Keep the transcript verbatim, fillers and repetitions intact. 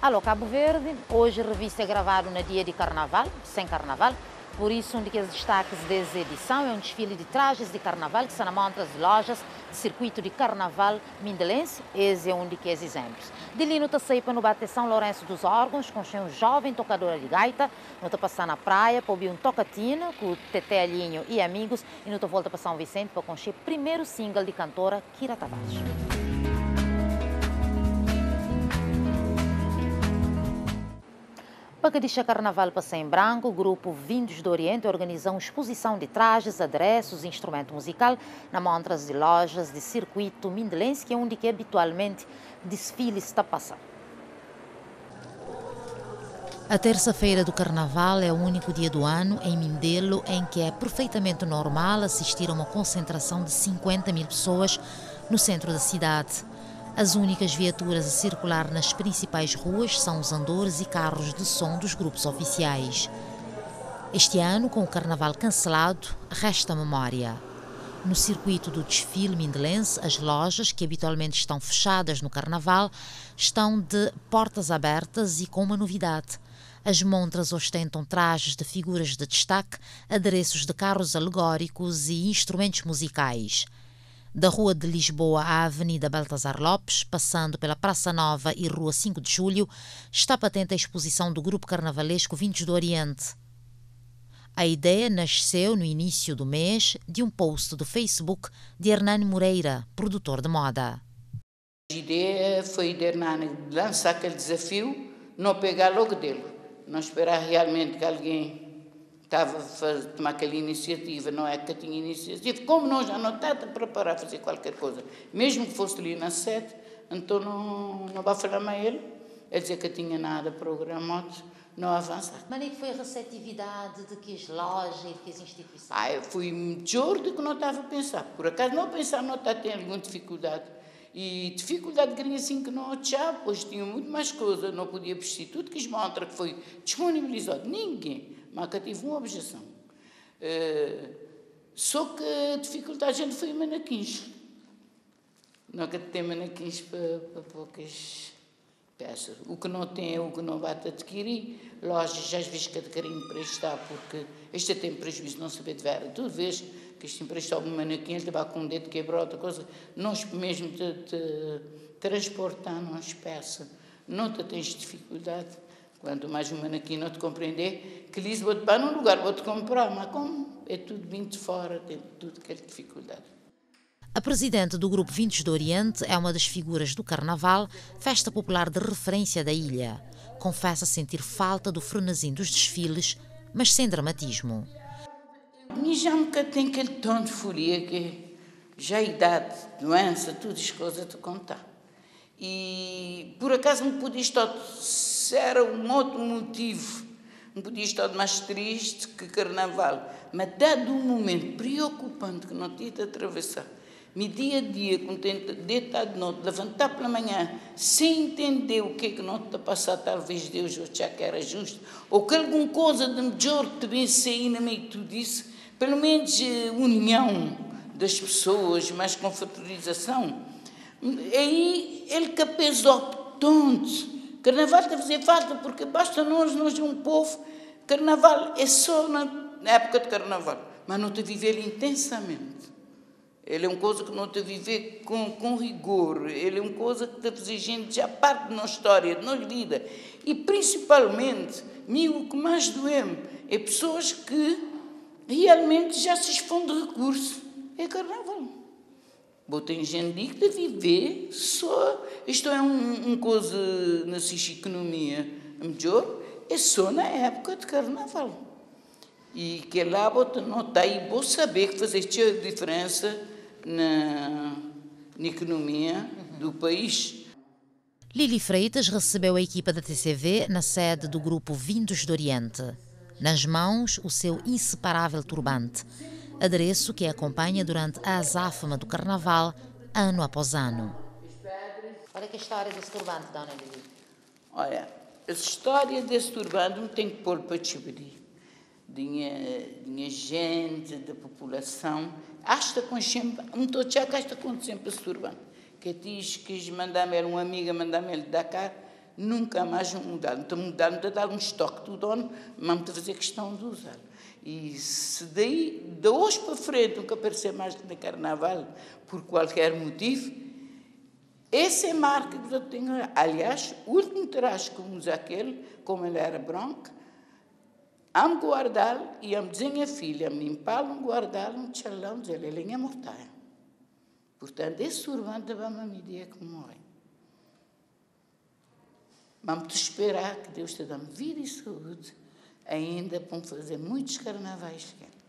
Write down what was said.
Alô, Cabo Verde, hoje a revista é gravada no dia de carnaval, sem carnaval, por isso um dos destaques dessa edição é um desfile de trajes de carnaval que se encontra nas lojas de circuito de carnaval mindelense. Esse é um dos exemplos. De ali, nós saímos no Bate São Lourenço dos Órgãos, com um jovem tocador de gaita, nós passamos na praia para ouvir um tocatina com o Tete Alinho e amigos, e nós volta para São Vicente para conhecer o primeiro single de cantora Kira Tavares. Para que deixa carnaval passar em branco, o grupo Vindos do Oriente organiza uma exposição de trajes, adereços e instrumento musical na montras de lojas de circuito mindelense, que é onde que habitualmente desfiles está passando. A terça-feira do carnaval é o único dia do ano em Mindelo em que é perfeitamente normal assistir a uma concentração de cinquenta mil pessoas no centro da cidade. As únicas viaturas a circular nas principais ruas são os andores e carros de som dos grupos oficiais. Este ano, com o carnaval cancelado, resta a memória. No circuito do desfile mindelense, as lojas, que habitualmente estão fechadas no carnaval, estão de portas abertas e com uma novidade. As montras ostentam trajes de figuras de destaque, adereços de carros alegóricos e instrumentos musicais. Da Rua de Lisboa à Avenida Baltazar Lopes, passando pela Praça Nova e Rua cinco de Julho, está patente a exposição do grupo carnavalesco Vindos do Oriente. A ideia nasceu no início do mês de um post do Facebook de Hernani Moreira, produtor de moda. A ideia foi de Hernani lançar aquele desafio, não pegar logo dele, não esperar realmente que alguém estava a tomar aquela iniciativa, não é que eu tinha iniciativa, como nós já não estava a preparar a fazer qualquer coisa, mesmo que fosse ali na sede, então não, não vai falar mais ele, ele dizer que eu tinha nada programado, não avançar. Mas nem foi a receptividade de que as lojas e de que as instituições? Ah, eu fui melhor do que não estava a pensar, por acaso não pensar, não está a ter alguma dificuldade, e dificuldade grande assim que não já, pois tinha muito mais coisa, não podia vestir tudo que esmontra, que foi disponibilizado, ninguém. Mas eu tive uma objeção. Uh, só que a dificuldade a gente foi manequins. Não que tem manequins para, para poucas peças. O que não tem é o que não vai adquirir. Lojas, já vezes que querem emprestar, porque este tem prejuízo, não saber de vera. Tu vês que este emprestar um manequim, ele vai com um dedo quebrar outra coisa. Nós mesmo te, te transportar nas peças, não te tens dificuldade. Quanto mais um manequim não te compreender, que lhes vou-te para num lugar, vou-te comprar, mas como é tudo vindo de fora, tem tudo aquela dificuldade. A presidente do grupo Vindos do Oriente é uma das figuras do Carnaval, festa popular de referência da ilha. Confessa sentir falta do frenesim dos desfiles, mas sem dramatismo. E já um bocado tem aquele tom de folia que já a idade, doença, tudo as coisas te contar. E por acaso me podia estar, se era um outro motivo, me podia estar mais triste que carnaval, mas dado um momento preocupante que não tinha de atravessar, me dia a dia, com deitar de noite, levantar pela manhã, sem entender o que é que não te passar, talvez Deus já que era justo, ou que alguma coisa de melhor te vem sair no meio de tudo isso, pelo menos a união das pessoas, mais confraternização. Aí ele que pesou tanto. Carnaval está a fazer falta, porque basta nós, nós é um povo. Carnaval é só na época de carnaval, mas não te viver intensamente. Ele é uma coisa que não te viver com, com rigor. Ele é uma coisa que te fazer gente já parte da nossa história, da nossa vida. E principalmente, mim o que mais doeu é pessoas que realmente já se expõem de recurso. É carnaval. Bom, tem gente que de viver só. Isto é um, um coisa na economia melhor, é só na época de carnaval. E que lá você não está aí, vou saber que fazer a diferença na, na economia do país. Lili Freitas recebeu a equipa da T C V na sede do grupo Vindos do Oriente. Nas mãos, o seu inseparável turbante, adereço que a acompanha durante a azáfama do carnaval, ano após ano. Olha que história desse turbante, dona Lili. Olha, a história desse turbante não tem que pôr para descobrir. Tinha, tinha gente da população, esta com sempre, não estou a dizer que esta com sempre esse turbante. Que diz que mandar-me, era uma amiga, mandar-me ele de Dakar, nunca mais mudar. Não mudar, não dar um estoque do dono, mas não fazer questão de usar. E se daí, de hoje para frente, nunca aparecer mais no carnaval, por qualquer motivo, essa é a marca que eu tenho. Aliás, o último traje que usa aquele, como ele era branco, amo guardá-lo e amo dizer à minha filha, me empalo um guardá-lo, um tchalão, dizer, ele é mortalha. Portanto, esse turbante vai-me a medida que morre. Vamos te esperar que Deus te dê vida e saúde ainda para fazer muitos carnavais.